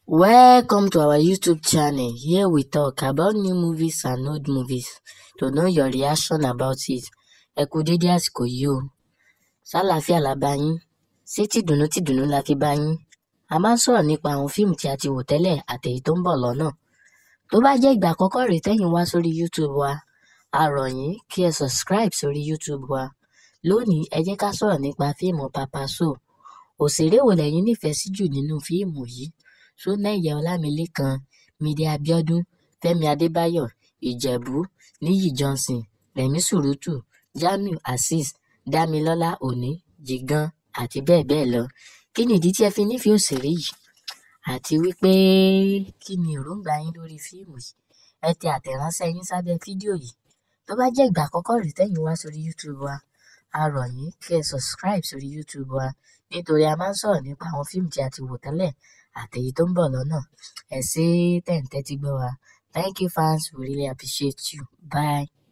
Welcome to our YouTube channel. Here we talk about new movies and old movies to know your reaction about it. Ẹ kú dédé àsìkò yìí o. Ṣàlàáfíà la bá yín? Ṣé tìdùnnú la fi bá yín? A máa ń sọ̀rọ̀ nípa àwọn fíìmù tí a ti wò tẹ́lẹ̀ àtèyí tó ń bọ̀ lọ́nà. Tó bá jẹ́ ìgbà àkọ́kọ́ rèé tẹ́yin wá sórí YouTube wa, a rọ̀ yín kí ẹ subscribe sórí YouTube wa. Lónìí, ẹ jẹ́ ká sọ̀rọ̀ nípa fíìmù Papa Show. Òṣèré wo lẹ̀yin nífẹ̀ẹ́ sí jù nínú fíìmù yìí? Ṣónẹ́yẹ Ọlámilékan, Mídé Abíọ́dún, Fẹ́mi Adébáyọ̀, Ìjẹ̀bú, Níyì Johnson, Rẹ̀mí Sùrùtù, Jamiu Azeez, Dámilọ́lá Òní, Jigan àti bẹ́ẹ̀ bẹ́ẹ̀ lọ. Kí ni ìdí tí ẹ fi nífẹ̀ẹ́ òṣèré yìí? Àti wípé kí ni èròǹgbà yín lórí fíìmù yìí? Ẹ tẹ àtẹ̀ránṣẹ́ yín sábẹ́ fídíò yìí. Tó bá jẹ́ ìgbà àkọ́kọ́ rèé tẹ́yin wá sórí YouTube wa, a rọ̀ yín kí ẹ subscribe sórí YouTube wa nítorí a máa ń sọ̀rọ̀ nípa àwọn fíìmù tí a ti wò tẹ́lẹ̀ àtèyí tó ń bọ̀ lọ́nà. Ẹ ṣé tẹ́ ń tẹ́tí gbọ́ wa. Thank you fans, we really appreciate you. Bye.